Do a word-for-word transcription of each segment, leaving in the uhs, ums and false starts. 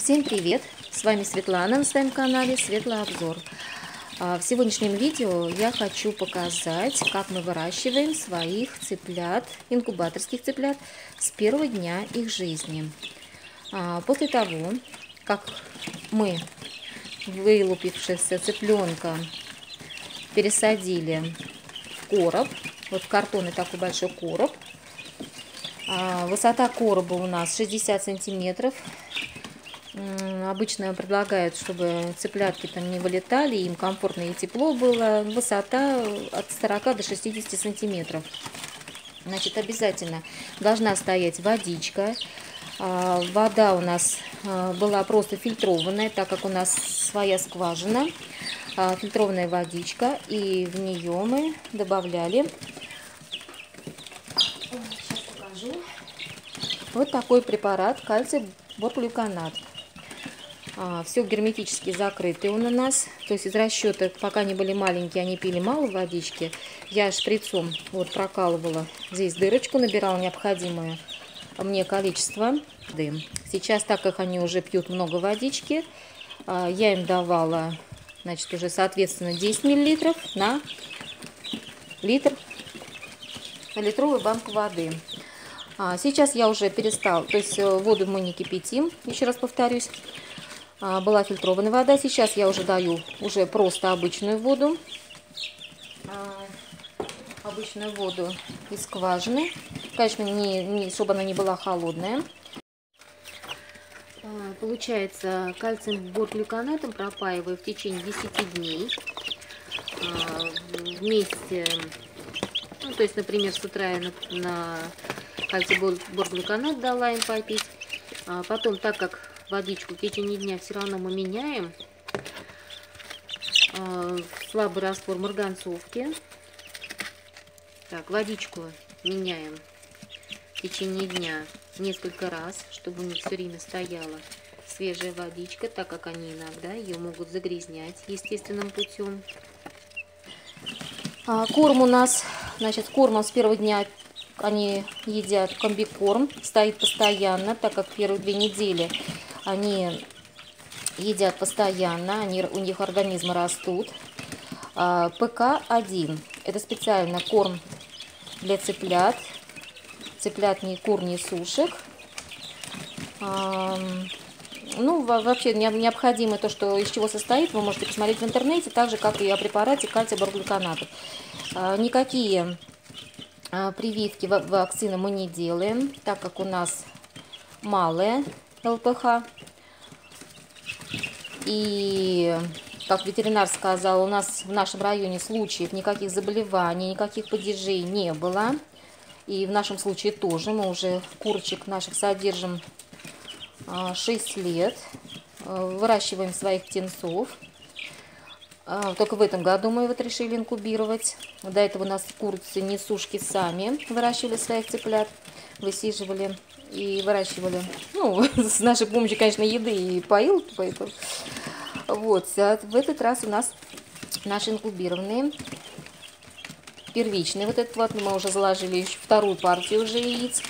Всем привет! С вами Светлана на своем канале Светлый обзор. В сегодняшнем видео я хочу показать, как мы выращиваем своих цыплят, инкубаторских цыплят, с первого дня их жизни. После того, как мы вылупившегося цыпленка пересадили в короб, вот в картонный такой большой короб. Высота короба у нас шестьдесят сантиметров. Обычно предлагают, чтобы цыплятки там не вылетали, им комфортно и тепло было. Высота от сорока до шестидесяти сантиметров. Значит, обязательно должна стоять водичка. Вода у нас была просто фильтрованная, так как у нас своя скважина. Фильтрованная водичка, и в нее мы добавляли, сейчас покажу, вот такой препарат кальций борглюконат. Все герметически закрыты он у нас, то есть из расчета, пока они были маленькие, они пили мало водички. Я шприцом вот прокалывала здесь дырочку, набирала необходимое мне количество воды. Сейчас, так как они уже пьют много водички, я им давала, значит, уже соответственно десять миллилитров на литр, на литровую банку воды. Сейчас я уже перестала, то есть воду мы не кипятим, еще раз повторюсь. Была фильтрованная вода, сейчас я уже даю уже просто обычную воду, обычную воду из скважины, конечно, не, не, чтобы она не была холодная. Получается, кальцием борглюконатом пропаиваю в течение десяти дней вместе, ну, то есть, например, с утра я на, на кальций борглюконат дала им попить, потом, так как водичку в течение дня все равно мы меняем, слабый раствор марганцовки. Так, водичку меняем в течение дня несколько раз, чтобы у них все время стояла свежая водичка, так как они иногда ее могут загрязнять естественным путем. Корм у нас, значит, кормом с первого дня они едят комбикорм, стоит постоянно, так как первые две недели они едят постоянно, они, у них организмы растут. пэ ка один – это специально корм для цыплят, цыплят ни кур, ни сушек. Ну, вообще необходимо то, что из чего состоит, вы можете посмотреть в интернете, так же, как и о препарате кальция борглюконата. Никакие прививки вакцины мы не делаем, так как у нас малая эл пэ ха. И, как ветеринар сказал, у нас в нашем районе случаев никаких заболеваний, никаких падежей не было. И в нашем случае тоже. Мы уже курочек наших содержим шесть лет. Выращиваем своих птенцов. Только в этом году мы вот решили инкубировать. До этого у нас курицы, несушки сами выращивали своих цыплят. Высиживали и выращивали. Ну, с нашей помощью, конечно, еды и поил. Поэтому. Вот. А в этот раз у нас наши инкубированные. Первичный вот этот вот, мы уже заложили еще вторую партию уже яиц.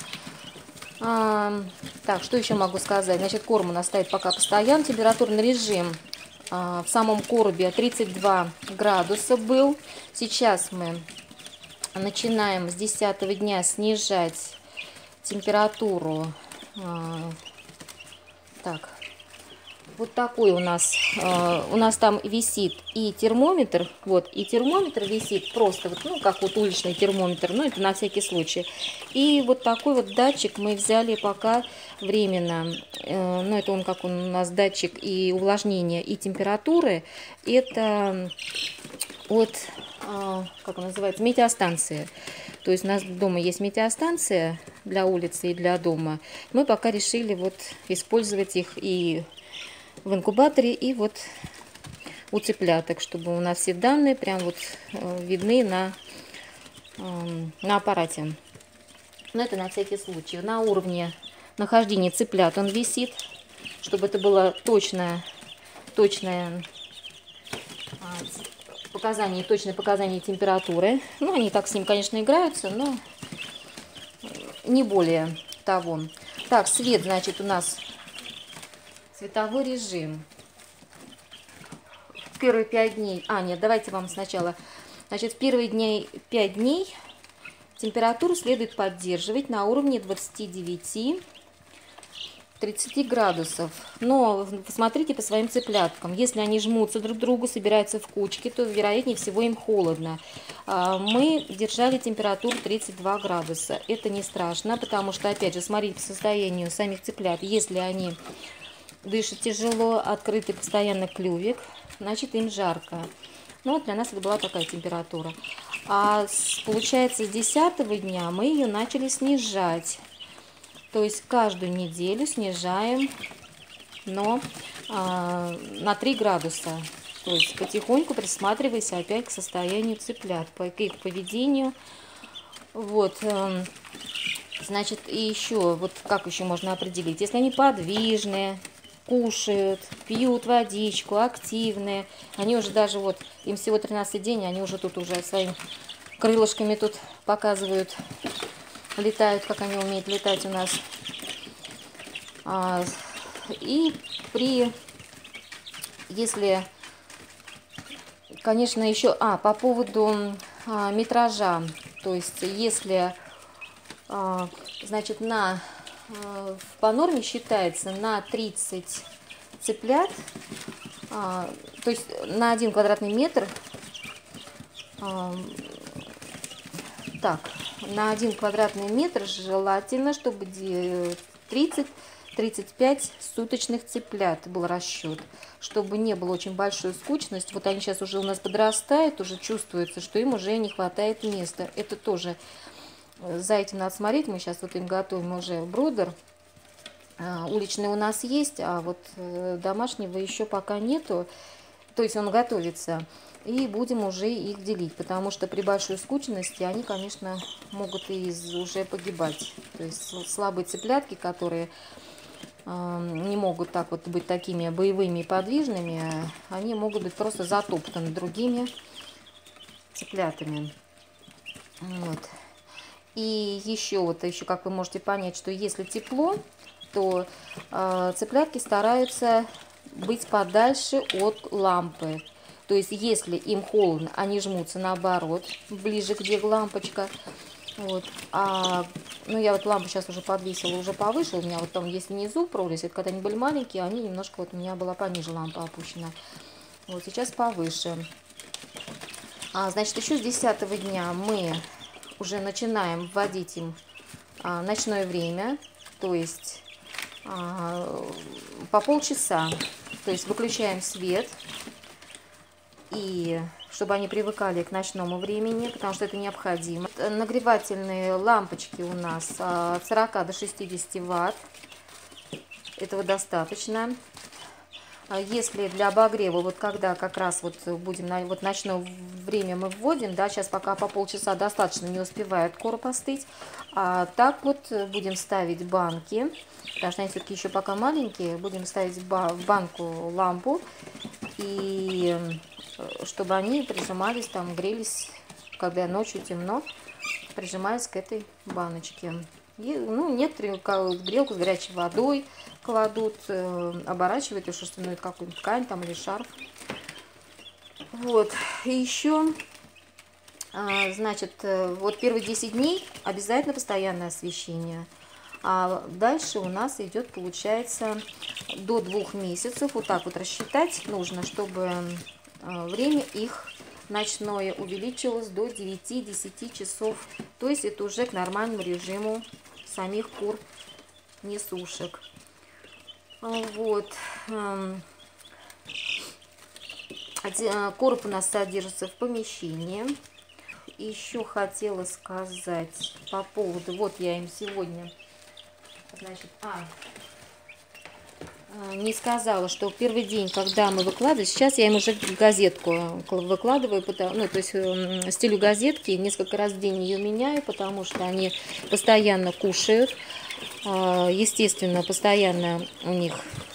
А, так, что еще могу сказать? Значит, корм у нас стоит пока постоянно. Температурный режим а, в самом коробе тридцать два градуса был. Сейчас мы начинаем с десятого дня снижать температуру. А, так. Вот такой у нас, э, у нас там висит и термометр, вот, и термометр висит просто, вот, ну, как вот уличный термометр, ну, это на всякий случай. И вот такой вот датчик мы взяли пока временно, э, ну, это он как он у нас датчик и увлажнения, и температуры, это от, э, как он называется, метеостанция. То есть у нас дома есть метеостанция для улицы и для дома. Мы пока решили вот использовать их и в инкубаторе, и вот у цыпляток, чтобы у нас все данные прям вот видны на, на аппарате. Но это на всякий случай. На уровне нахождения цыплят он висит, чтобы это было точное, точное показание, точное показание температуры. Ну, они так с ним, конечно, играются, но не более того. Так, свет, значит, у нас цветовой режим. В первые пять дней, а нет, давайте вам сначала, значит, в первые дни, пять дней температуру следует поддерживать на уровне двадцати девяти тридцати градусов. Но посмотрите по своим цыпляткам. Если они жмутся друг к другу, собираются в кучки, то вероятнее всего им холодно. Мы держали температуру тридцать два градуса. Это не страшно, потому что, опять же, смотрите по состоянию самих цыплят. Если они дышат тяжело, открытый постоянно клювик, значит им жарко. Ну вот для нас это была такая температура. А с, получается, с десятого дня мы ее начали снижать. То есть каждую неделю снижаем, но а, на три градуса. То есть потихоньку присматривайся опять к состоянию цыплят, к их поведению. Вот, э, значит, и еще, вот как еще можно определить, если они подвижные, кушают, пьют водичку, активные, они уже даже вот, им всего тринадцатый день, они уже тут уже своими крылышками тут показывают, летают, как они умеют летать у нас. А, и при, если, конечно, еще, а, по поводу а, метража, то есть если, а, значит, на, а, по норме считается на тридцать цыплят, а, то есть на один квадратный метр, а, так, на один квадратный метр желательно, чтобы тридцать-тридцать пять суточных цыплят был расчет, чтобы не было очень большой скучности. Вот они сейчас уже у нас подрастают, уже чувствуется, что им уже не хватает места. Это тоже за этим надо смотреть. Мы сейчас вот им готовим уже бродер. Уличный у нас есть, а вот домашнего еще пока нету. То есть он готовится. И будем уже их делить, потому что при большой скучности они, конечно, могут и уже погибать. То есть слабые цыплятки, которые э, не могут так вот быть такими боевыми и подвижными, они могут быть просто затоптаны другими цыплятами. Вот. И еще, вот, еще как вы можете понять, что если тепло, то э, цыплятки стараются быть подальше от лампы. То есть, если им холодно, они жмутся наоборот, ближе, где лампочка. Вот. А, ну, я вот лампу сейчас уже подвесила, уже повыше. У меня вот там есть внизу прорезь. Это когда они были маленькие, они немножко, вот у меня была пониже лампа опущена. Вот сейчас повыше. А, значит, еще с десятого дня мы уже начинаем вводить им а, ночное время. То есть, а, по полчаса. То есть, выключаем свет. И чтобы они привыкали к ночному времени, потому что это необходимо. Нагревательные лампочки у нас от сорока до шестидесяти ватт. Этого достаточно. Если для обогрева, вот когда как раз вот будем, на вот ночное время мы вводим, да, сейчас пока по полчаса достаточно, не успевает короб остыть. А так вот будем ставить банки, потому что они все-таки еще пока маленькие, будем ставить в банку лампу, и чтобы они прижимались, там грелись, когда ночью темно, прижимались к этой баночке. И, ну, некоторые грелку с горячей водой кладут, э, оборачивают ее шерстяную какую-нибудь ткань там или шарф. Вот. И еще, э, значит, э, вот первые десять дней обязательно постоянное освещение. А дальше у нас идет, получается, до двух месяцев. Вот так вот рассчитать нужно, чтобы э, время их ночное увеличилось до девяти-десяти часов. То есть это уже к нормальному режиму самих кур несушек. Вот. Короб у нас содержится в помещении. Еще хотела сказать по поводу, вот я им сегодня, значит, а, не сказала, что первый день, когда мы выкладываем, сейчас я им уже газетку выкладываю, ну, то есть стелю газетки, несколько раз в день ее меняю, потому что они постоянно кушают, естественно, постоянно у них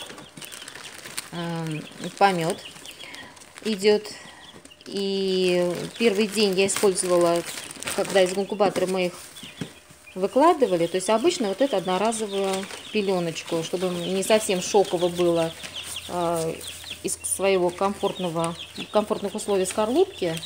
помет идет. И первый день я использовала, когда из инкубатора мы их выкладывали. То есть обычно вот эту одноразовую пеленочку, чтобы не совсем шоково было э, из своего комфортного, комфортных условий скорлупки,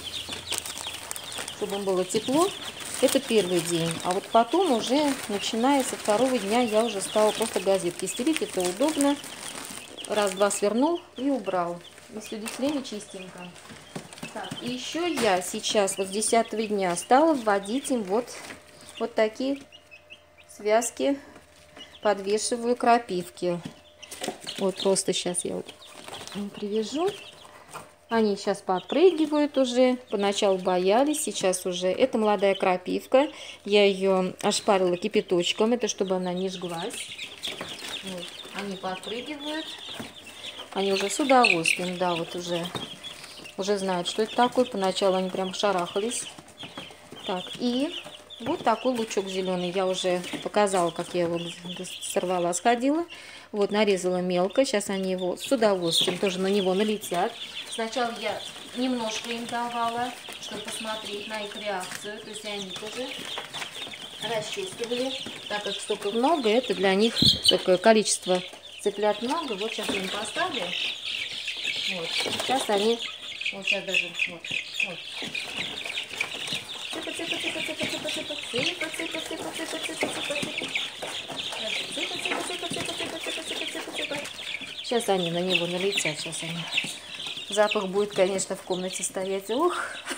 чтобы им было тепло. Это первый день. А вот потом уже, начиная со второго дня, я уже стала просто газетки стелить. Это удобно. Раз-два свернул и убрал. И с удивлением чистенько. Так, и еще я сейчас вот с десятого дня стала вводить им вот, вот такие связки. Подвешиваю крапивки. Вот просто сейчас я вот привяжу. Они сейчас подпрыгивают уже. Поначалу боялись, сейчас уже. Это молодая крапивка. Я ее ошпарила кипяточком. Это чтобы она не жглась. Вот. Они подпрыгивают. Они уже с удовольствием, да, вот уже, уже знают, что это такое. Поначалу они прям шарахались. Так, и вот такой лучок зеленый. Я уже показала, как я его сорвала, сходила. Вот, нарезала мелко. Сейчас они его с удовольствием тоже на него налетят. Сначала я немножко им давала, чтобы посмотреть на их реакцию. То есть они тоже расчувствовали. Так как столько много, это для них такое количество цыплят много. Вот сейчас я им поставлю. Вот. Сейчас они... Вот сейчас даже... Вот. Вот. Цыпа, цыпа, цыпа, цыпа, цыпа, цыпа, цыпа, цыпа, цыпа, цыпа, цыпа, цыпа, цыпа. Сейчас они на него налетят. Сейчас они... Запах будет, конечно, в комнате стоять. Ух!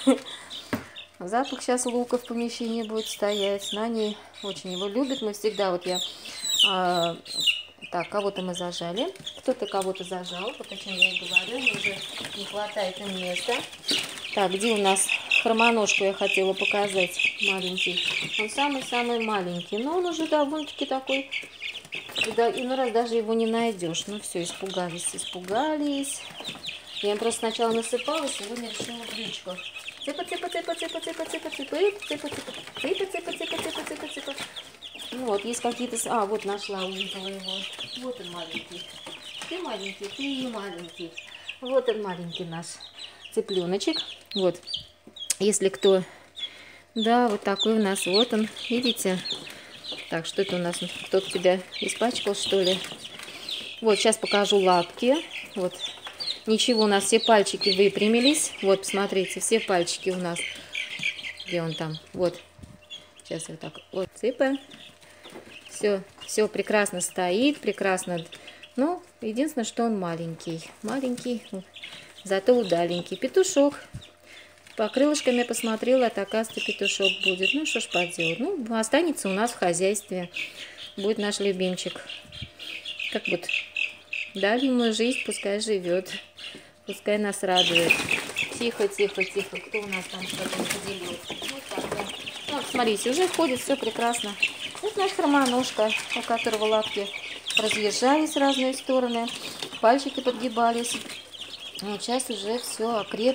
Запах сейчас лука в помещении будет стоять. Но они очень его любят. Мы всегда, вот я... А, так, кого-то мы зажали. Кто-то кого-то зажал. Вот о чем я и говорю. Уже не хватает им места. Так, где у нас хромоножку я хотела показать? Маленький. Он самый-самый маленький. Но он уже довольно-таки такой... Да, иной раз даже его не найдешь. Ну все, испугались, испугались. Я им просто сначала насыпала, сегодня решила брючку. Цыпа, цыпа, цыпа, цыпа, цыпа, цыпа, цыпа, цыпа, цыпа, цыпа, цыпа, цыпа, цыпа, цыпа, цыпа. Ну вот, есть какие-то... А, вот нашла, увидела его. Вот он маленький. Ты маленький, ты и маленький. Вот он маленький наш цыпленочек. Вот. Если кто... Да, вот такой у нас. Вот он, видите? Так, что это у нас? Кто-то тебя испачкал, что ли? Вот, сейчас покажу лапки. Вот. Ничего, у нас все пальчики выпрямились. Вот, посмотрите, все пальчики у нас. Где он там? Вот. Сейчас вот так. Вот, цыпа. Все, все прекрасно стоит, прекрасно. Ну, единственное, что он маленький. Маленький, зато удаленький. Петушок. По крылышкам я посмотрела, это, оказывается, петушок будет. Ну, что ж поделать. Ну, останется у нас в хозяйстве. Будет наш любимчик. Как вот дали ему жизнь, пускай живет. Пускай нас радует. Тихо, тихо, тихо. Кто у нас там что-то не поделил? Вот так, да. Вот, смотрите, уже ходит, все прекрасно. Вот наш хромоножка, у которого лапки разъезжались в разные стороны. Пальчики подгибались. Вот сейчас уже все окреп.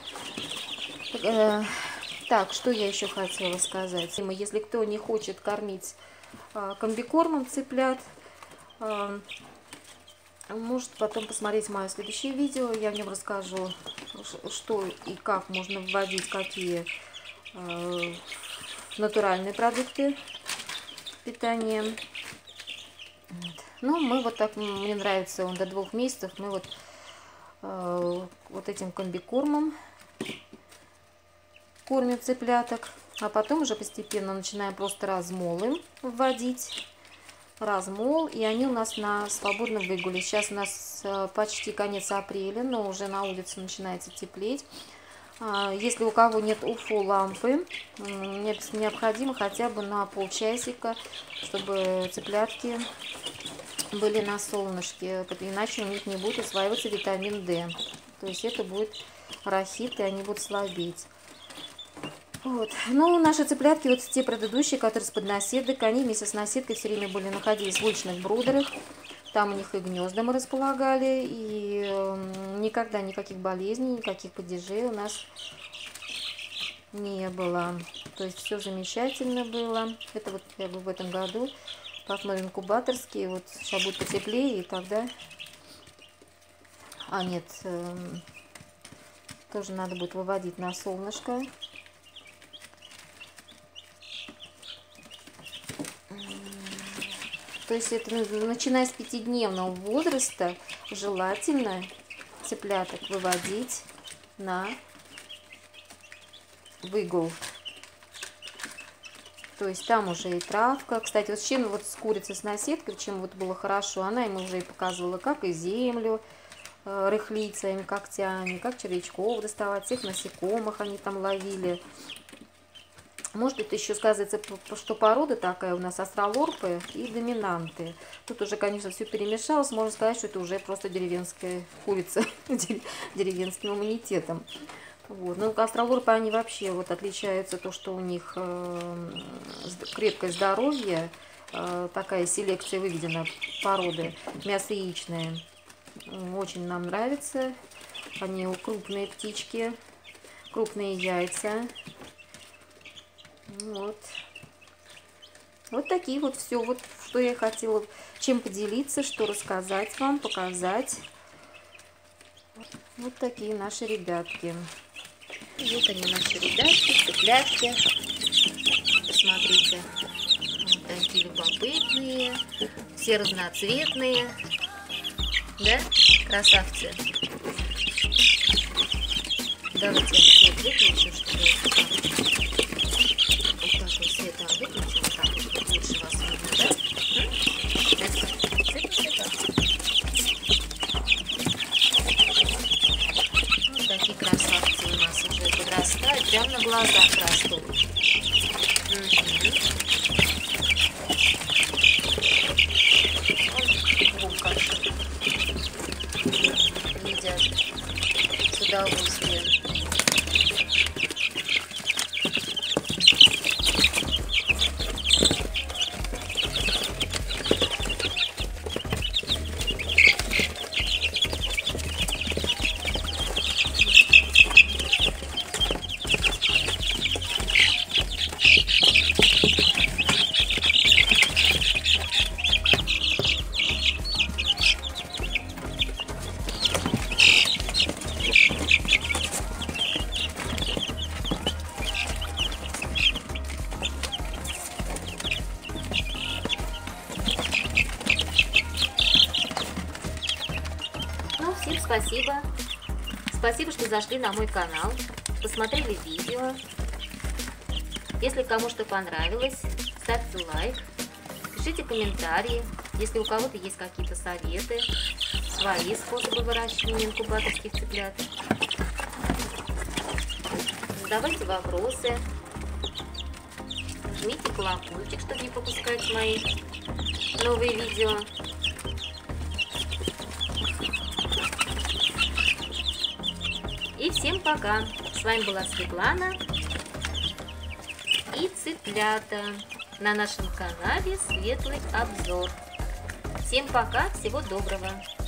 Так, что я еще хотела сказать. Если кто не хочет кормить комбикормом цыплят, может потом посмотреть мое следующее видео. Я в нем расскажу, что и как можно вводить, какие натуральные продукты питания. Ну, мы вот так, мне нравится он до двух месяцев. Мы вот, вот этим комбикормом кормим цыпляток, а потом уже постепенно начинаем просто размолы вводить. Размол, и они у нас на свободном выгуле. Сейчас у нас почти конец апреля, но уже на улице начинается теплеть. Если у кого нет УФО-лампы, необходимо хотя бы на полчасика, чтобы цыплятки были на солнышке, иначе у них не будет усваиваться витамин дэ. То есть это будет рахит, и они будут слабеть. Вот. Ну, наши цыплятки, вот те предыдущие, которые с поднаседок, они вместе с наседкой все время были, находились в уличных брудерах. Там у них и гнезда мы располагали, и э, никогда никаких болезней, никаких падежей у нас не было. То есть все замечательно было. Это вот как бы в этом году. Посмотрим инкубаторские. Вот сейчас будет потеплее, и тогда... А, нет, э, тоже надо будет выводить на солнышко. То есть это начиная с пятидневного возраста желательно цыпляток выводить на выгул. То есть там уже и травка. Кстати, вот с чем вот с курицей, с наседкой, чем вот было хорошо, она им уже и показывала, как и землю э, рыхлить своими когтями, как червячков доставать, всех насекомых они там ловили. Может, это еще сказывается, что порода такая у нас астролорпы и доминанты. Тут уже, конечно, все перемешалось. Можно сказать, что это уже просто деревенская курица деревенским иммунитетом. Вот. Ну, астролорпы, они вообще вот отличаются то, что у них э, крепкое здоровье, э, такая селекция выведена породы, мясо яичное. Очень нам нравится. Они крупные птички, крупные яйца. Вот. Вот такие вот все, вот что я хотела, чем поделиться, что рассказать вам, показать. Вот такие наши ребятки. Вот они, наши ребятки, цыплятки. Посмотрите, вот такие любопытные, все разноцветные, да, красавцы. Давайте я свет выключу, чтобы вот так вот света выключу, вот так вот лучше вас видно, да? Вот такие красавцы у нас уже подрастают, прямо на глазах растут. Вон как едят с удовольствием. Всем спасибо. Спасибо, что зашли на мой канал, посмотрели видео. Если кому что понравилось, ставьте лайк, пишите комментарии. Если у кого-то есть какие-то советы, свои способы выращивания инкубаторских цыплят, задавайте вопросы, жмите колокольчик, чтобы не пропускать мои новые видео. И всем пока! С вами была Светлана и цыплята на нашем канале Светлый обзор. Всем пока, всего доброго!